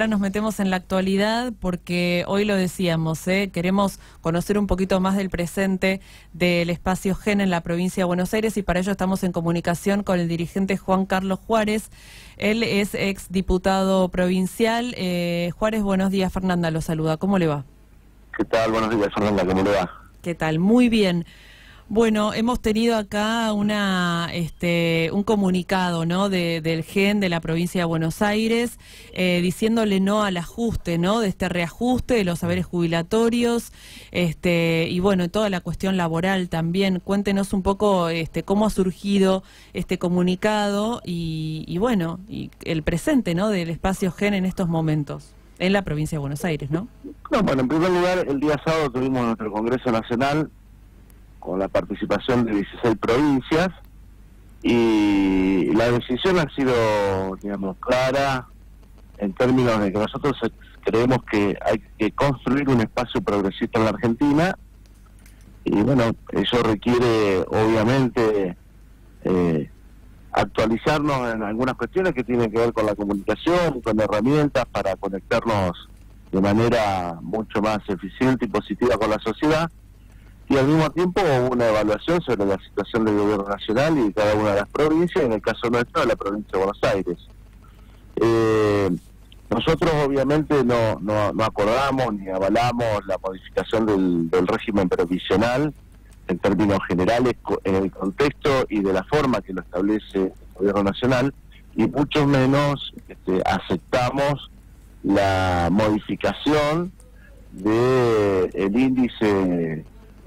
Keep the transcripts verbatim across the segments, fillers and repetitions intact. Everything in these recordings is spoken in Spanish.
ahora nos metemos en la actualidad porque hoy lo decíamos, ¿eh? Queremos conocer un poquito más del presente del espacio Gen en la provincia de Buenos Aires y para ello estamos en comunicación con el dirigente Juan Carlos Juárez. Él es ex diputado provincial. Eh, Juárez, buenos días. Fernanda lo saluda. ¿Cómo le va? ¿Qué tal? Buenos días, Fernanda. ¿Cómo le va? ¿Qué tal? Muy bien. Bueno, hemos tenido acá una, este, un comunicado, ¿no? de, del Gen de la provincia de Buenos Aires, eh, diciéndole no al ajuste, ¿no? De este reajuste de los saberes jubilatorios, este, y bueno, toda la cuestión laboral también. Cuéntenos un poco, este, cómo ha surgido este comunicado y, y bueno, y el presente, ¿no? Del espacio Gen en estos momentos en la provincia de Buenos Aires, ¿no? No, bueno, en primer lugar, el día sábado tuvimos nuestro Congreso Nacional con la participación de dieciséis provincias, y la decisión ha sido, digamos, clara en términos de que nosotros creemos que hay que construir un espacio progresista en la Argentina, y bueno, eso requiere, obviamente, eh, actualizarnos en algunas cuestiones que tienen que ver con la comunicación, con herramientas para conectarnos de manera mucho más eficiente y positiva con la sociedad, y al mismo tiempo una evaluación sobre la situación del gobierno nacional y de cada una de las provincias, en el caso nuestro de la provincia de Buenos Aires. Eh, nosotros obviamente no, no, no acordamos ni avalamos la modificación del, del régimen provisional en términos generales en el contexto y de la forma que lo establece el gobierno nacional, y mucho menos este, aceptamos la modificación del índice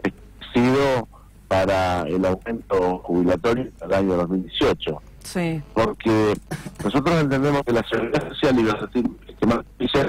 para el aumento jubilatorio del año dos mil dieciocho. Sí. Porque nosotros entendemos que la seguridad social y los sistemas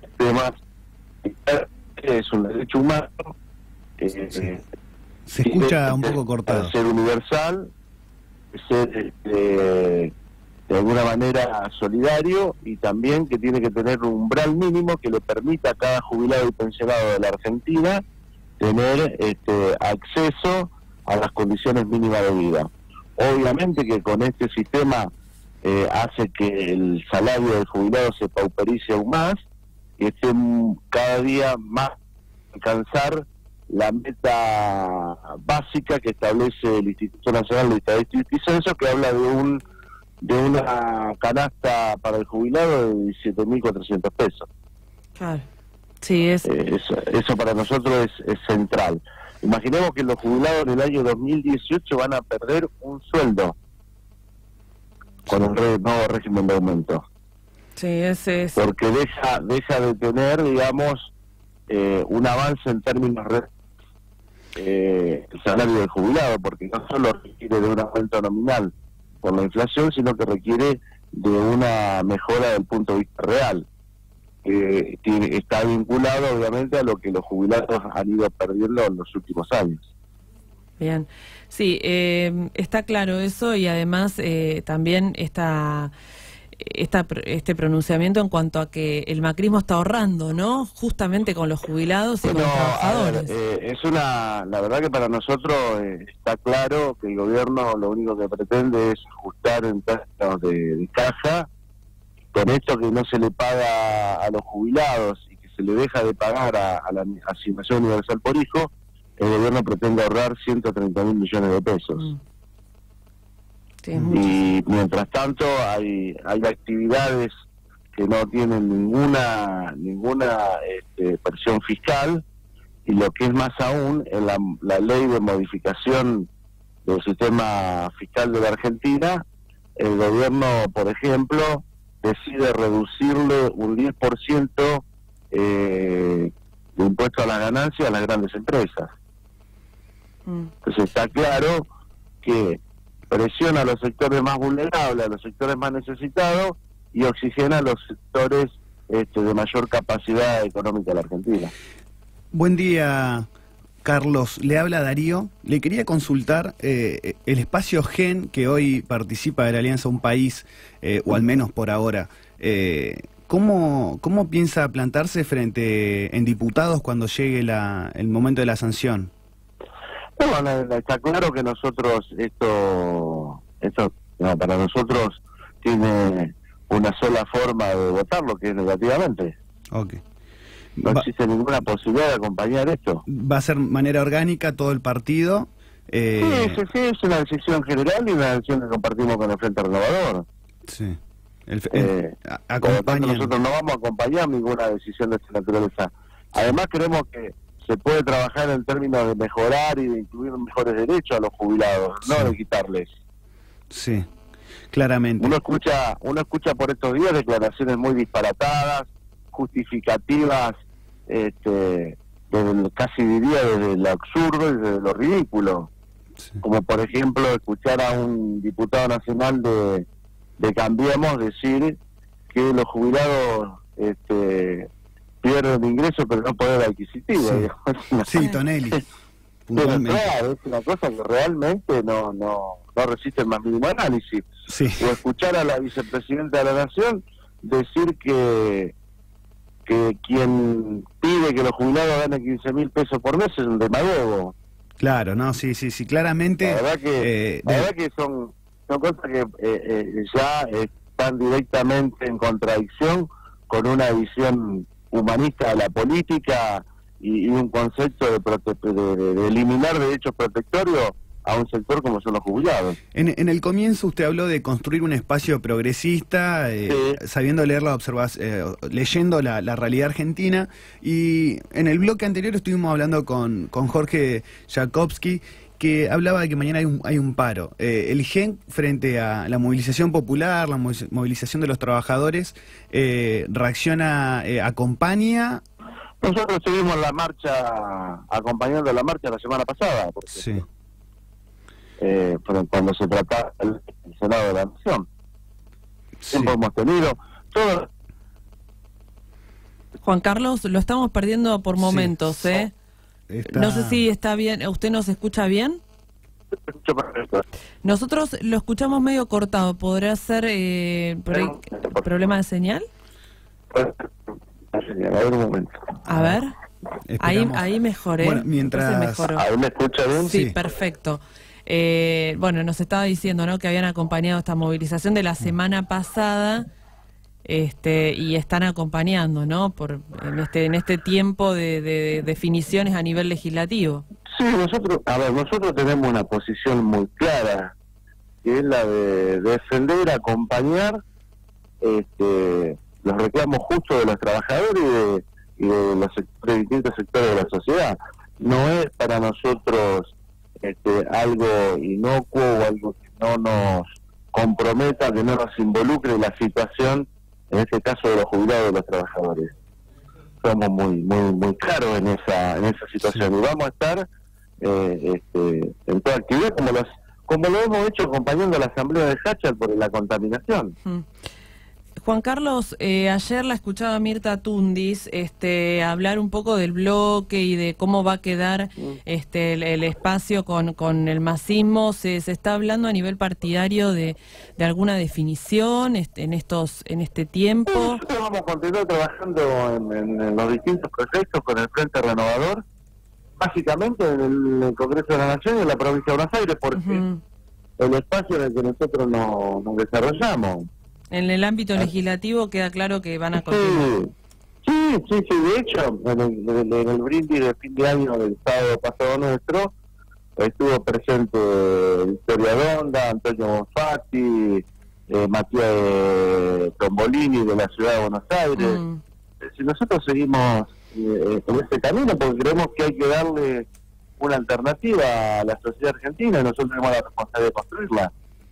es un derecho humano. Eh, sí. Se escucha un poco cortado. Para ser universal, ser eh, de alguna manera solidario, y también que tiene que tener un umbral mínimo que le permita a cada jubilado y pensionado de la Argentina tener este acceso a las condiciones mínimas de vida. Obviamente que con este sistema eh, hace que el salario del jubilado se pauperice aún más y esté cada día más alcanzar la meta básica que establece el Instituto Nacional de Estadística y Censo, que habla de un de una canasta para el jubilado de diecisiete mil cuatrocientos pesos. Claro. Sí, es... Eh, eso, eso para nosotros es, es central. Imaginemos que los jubilados en el año dos mil dieciocho van a perder un sueldo con el re, nuevo régimen de aumento. Sí, ese es... Porque deja deja de tener, digamos, eh, un avance en términos de eh, el salario del jubilado, porque no solo requiere de un aumento nominal por la inflación, sino que requiere de una mejora del punto de vista real. Eh, tiene, está vinculado obviamente a lo que los jubilados han ido perdiendo en los últimos años. Bien, sí, eh, está claro eso, y además eh, también esta, esta, este pronunciamiento en cuanto a que el macrismo está ahorrando, ¿no? Justamente con los jubilados y bueno, con los trabajadores. A ver, eh, es una, la verdad que para nosotros eh, está claro que el gobierno lo único que pretende es ajustar en términos de, de caja. Con esto que no se le paga a los jubilados y que se le deja de pagar a, a la asignación universal por hijo, el gobierno pretende ahorrar ciento treinta mil millones de pesos. Mm. Sí, y mientras tanto hay hay actividades que no tienen ninguna ninguna este, presión fiscal, y lo que es más aún, en la, la ley de modificación del sistema fiscal de la Argentina, el gobierno, por ejemplo, decide reducirle un diez por ciento eh, de impuesto a las ganancias a las grandes empresas. Mm. Entonces está claro que presiona a los sectores más vulnerables, a los sectores más necesitados, y oxigena a los sectores este, de mayor capacidad económica de la Argentina. Buen día, Carlos. Le habla Darío. Le quería consultar eh, el espacio Gen, que hoy participa de la Alianza Un País, eh, o al menos por ahora. Eh, ¿cómo, ¿Cómo piensa plantarse frente en diputados cuando llegue la, el momento de la sanción? Bueno, está claro que nosotros, esto, esto no, para nosotros tiene una sola forma de votarlo, que es negativamente. Okay. No Va, existe ninguna posibilidad de acompañar esto. ¿Va a ser manera orgánica todo el partido? Eh... Sí, sí, sí, es una decisión general y una decisión que compartimos con el Frente Renovador. Sí. El, el, eh, acompañan... Nosotros no vamos a acompañar ninguna decisión de esta naturaleza. Además, creemos que se puede trabajar en términos de mejorar y de incluir mejores derechos a los jubilados, sí. no de quitarles. Sí, claramente. Uno escucha, uno escucha por estos días declaraciones muy disparatadas, justificativas, este, desde, casi diría desde lo absurdo y desde lo ridículo. Sí. Como por ejemplo escuchar a un diputado nacional de, de Cambiemos decir que los jubilados este, pierden ingresos pero no poder adquisitivo. Sí, sí Tonelli. Pero claro, es una cosa que realmente no no no resiste el más mínimo análisis. Sí. O escuchar a la vicepresidenta de la Nación decir que que quien pide que los jubilados ganen quince mil pesos por mes es un demagogo. Claro, no, sí, sí, sí, claramente. La verdad que, eh, la verdad que son, son cosas que eh, eh, ya están directamente en contradicción con una visión humanista de la política y, y un concepto de, prote de, de, de eliminar derechos protectorios a un sector como son los jubilados. En, en el comienzo usted habló de construir un espacio progresista, eh, sí. sabiendo leer la observación, eh, leyendo la, la realidad argentina, y en el bloque anterior estuvimos hablando con, con Jorge Jakobski, que hablaba de que mañana hay un, hay un paro. Eh, el G E N, frente a la movilización popular, la movilización de los trabajadores, eh, reacciona, eh, acompaña... Nosotros seguimos la marcha, acompañando la marcha la semana pasada, porque... Sí. Eh, cuando se trata el, el Senado de la Nación. Siempre sí. hemos tenido todo. Juan Carlos, lo estamos perdiendo por momentos, sí. ¿eh? Está... No sé si está bien. ¿Usted nos escucha bien? Nosotros lo escuchamos medio cortado. ¿Podrá ser eh, pro problema de señal? A ver un momento. A ver. Ahí, ahí mejor, ¿eh? Bueno, mientras... ¿Ahí me escucha bien? Sí, sí. Perfecto. Eh, bueno, nos estaba diciendo, ¿no?, que habían acompañado esta movilización de la semana pasada, este, y están acompañando, ¿no?, por en este en este tiempo de, de, de definiciones a nivel legislativo. Sí, nosotros, a ver, nosotros tenemos una posición muy clara, que es la de, de defender, acompañar este, los reclamos justos de los trabajadores y de, y de los sectores, distintos sectores de la sociedad. No es para nosotros Este, algo inocuo o algo que no nos comprometa, que no nos involucre la situación, en este caso de los jubilados y de los trabajadores. Somos muy muy muy claros en esa en esa situación, sí. Y vamos a estar eh, este, en toda actividad como las como lo hemos hecho acompañando a la asamblea de Hachal por la contaminación. Mm. Juan Carlos, eh, ayer la escuchaba Mirta Tundis este, hablar un poco del bloque y de cómo va a quedar este, el, el espacio con, con el masismo. ¿Se, se está hablando a nivel partidario de, de alguna definición este, en estos en este tiempo? Nosotros vamos a continuar trabajando en, en, en los distintos proyectos con el Frente Renovador, básicamente en el, en el Congreso de la Nación y en la provincia de Buenos Aires, porque uh-huh. el espacio en el que nosotros nos, nos desarrollamos. En el ámbito legislativo queda claro que van a continuar. Sí, sí, sí, de hecho, en el, en el, en el brindis de fin de año del sábado pasado nuestro, estuvo presente Victoria Donda, Antonio Bonfatti, eh, Matías Tombolini de la Ciudad de Buenos Aires. Mm. Si nosotros seguimos eh, en ese camino, porque creemos que hay que darle una alternativa a la sociedad argentina y nosotros tenemos la responsabilidad de construirla.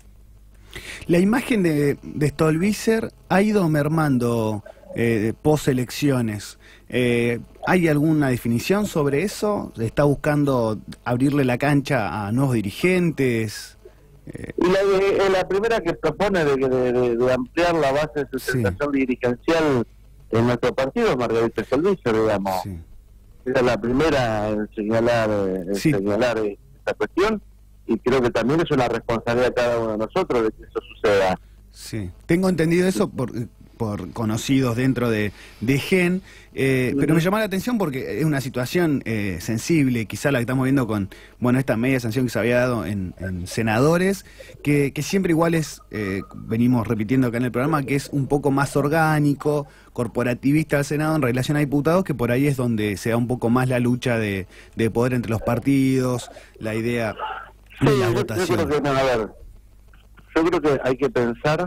La imagen de, de Stolbizer ha ido mermando eh, post-elecciones. Eh, ¿Hay alguna definición sobre eso? ¿Está buscando abrirle la cancha a nuevos dirigentes? Eh... Y la, la primera que propone de, de, de ampliar la base de sustentación sí. dirigencial en nuestro partido es Margarita Stolbizer, digamos. Sí. Era la primera en señalar, en sí. señalar esta cuestión. Y creo que también es una responsabilidad de cada uno de nosotros de que eso suceda. Sí, tengo entendido eso por, por conocidos dentro de, de Gen, eh, uh-huh. pero me llamó la atención porque es una situación eh, sensible, quizá la que estamos viendo con, bueno, esta media sanción que se había dado en, en senadores, que, que siempre igual es, eh, venimos repitiendo acá en el programa, que es un poco más orgánico, corporativista al Senado en relación a diputados, que por ahí es donde se da un poco más la lucha de, de poder entre los partidos, la idea de sí, la yo, votación. Yo creo que, no, a ver, yo creo que hay que pensar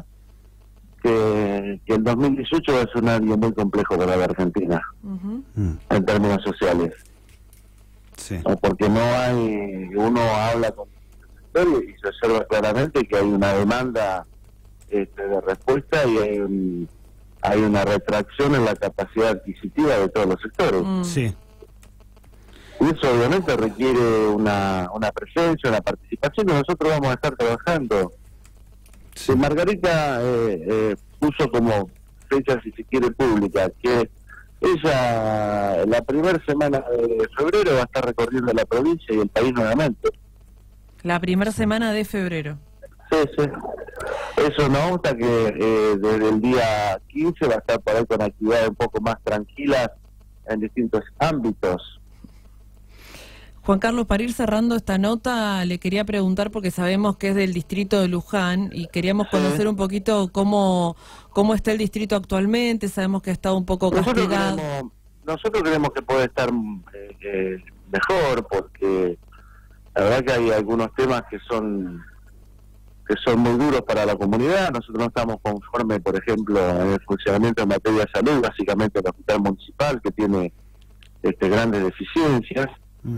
que, que el dos mil dieciocho va a ser un año muy complejo para la Argentina, uh-huh. en términos sociales. Sí. Porque no hay, uno habla con el sector y se observa claramente que hay una demanda este, de respuesta y hay, un, hay una retracción en la capacidad adquisitiva de todos los sectores. Mm. Sí. Y eso obviamente requiere una, una presencia, una participación, y nosotros vamos a estar trabajando. Sí. Margarita eh, eh, puso como fecha, si se quiere, pública, que ella la primera semana de febrero va a estar recorriendo la provincia y el país nuevamente. La primera semana de febrero. Sí, sí. Eso no obsta que eh, desde el día quince va a estar por ahí con actividades un poco más tranquilas en distintos ámbitos. Juan Carlos, para ir cerrando esta nota, le quería preguntar, porque sabemos que es del distrito de Luján, y queríamos sí. conocer un poquito cómo cómo está el distrito actualmente. Sabemos que ha estado un poco nosotros castigado. Creemos, nosotros creemos que puede estar eh, eh, mejor, porque la verdad que hay algunos temas que son que son muy duros para la comunidad. Nosotros no estamos conformes, por ejemplo, en el funcionamiento en materia de salud, básicamente el hospital municipal, que tiene este grandes deficiencias.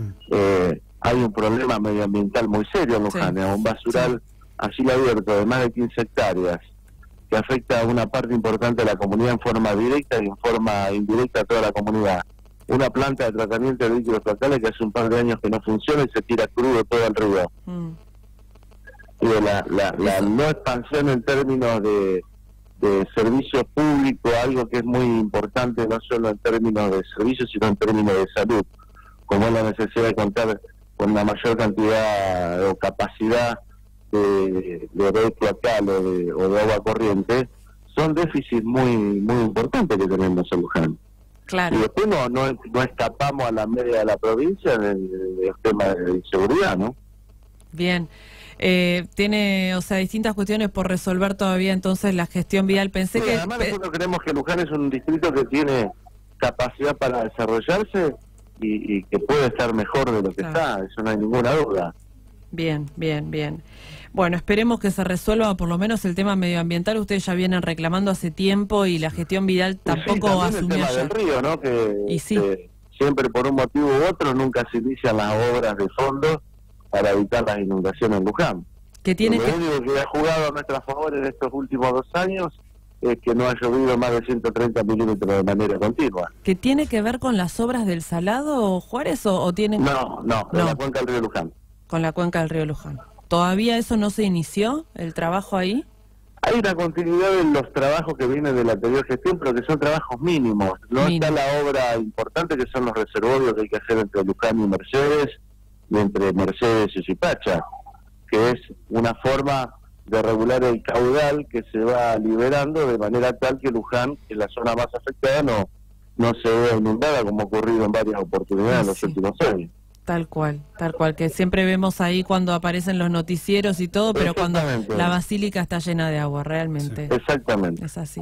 Eh, hay un problema medioambiental muy serio en Luján, sí, un basural sí. a cielo abierto de más de quince hectáreas que afecta a una parte importante de la comunidad en forma directa y en forma indirecta a toda la comunidad. Una planta de tratamiento de líquidos fecales que hace un par de años que no funciona y se tira crudo todo el río. Mm. Y de la, la, la no expansión en términos de, de servicio público, algo que es muy importante no solo en términos de servicios sino en términos de salud, como es la necesidad de contar con una mayor cantidad o capacidad de, de red cloacal o de, o de agua corriente, son déficits muy muy importantes que tenemos en Luján. Claro. Y después no, no, no escapamos a la media de la provincia del, del tema de inseguridad, ¿no? Bien. Eh, tiene, o sea, distintas cuestiones por resolver todavía, entonces la gestión vial. Pensé sí, que... Además nosotros creemos que Luján es un distrito que tiene capacidad para desarrollarse Y, y que puede estar mejor de lo que claro. está, eso no hay ninguna duda. Bien, bien, bien. Bueno, esperemos que se resuelva por lo menos el tema medioambiental. Ustedes ya vienen reclamando hace tiempo y la gestión vial tampoco sí, asumió el tema ya. del río, ¿no? Que, y sí. que siempre por un motivo u otro nunca se inician las obras de fondo para evitar las inundaciones en Luján. Que tiene lo que... único que ha jugado a nuestra favor en estos últimos dos años es que no ha llovido más de ciento treinta milímetros de manera continua. ¿Que tiene que ver con las obras del Salado, Juárez, o, o tiene...? No, no, con no. la cuenca del río Luján. Con la cuenca del río Luján. ¿Todavía eso no se inició, el trabajo ahí? Hay una continuidad en los trabajos que vienen de la anterior gestión, pero que son trabajos mínimos. No Mínimo. Está la obra importante, que son los reservorios que hay que hacer entre Luján y Mercedes, y entre Mercedes y Zipacha, que es una forma de regular el caudal que se va liberando de manera tal que Luján, que es la zona más afectada, no no se vea inundada, como ha ocurrido en varias oportunidades en los sí. últimos años. Tal cual, tal cual, que siempre vemos ahí cuando aparecen los noticieros y todo, pero cuando la basílica está llena de agua, realmente. Sí. Exactamente. Es así.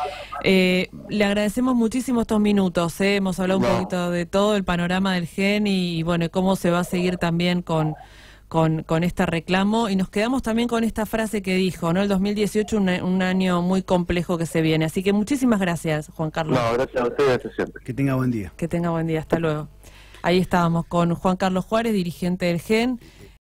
Eh, le agradecemos muchísimo estos minutos, ¿eh? Hemos hablado no. un poquito de todo el panorama del Gen y, y bueno, cómo se va a seguir también con... Con, con este reclamo, y nos quedamos también con esta frase que dijo, ¿no? El dos mil dieciocho, un, un año muy complejo que se viene. Así que muchísimas gracias, Juan Carlos. No, gracias a ustedes siempre. Que tenga buen día. Que tenga buen día, hasta luego. Ahí estábamos con Juan Carlos Juárez, dirigente del Gen.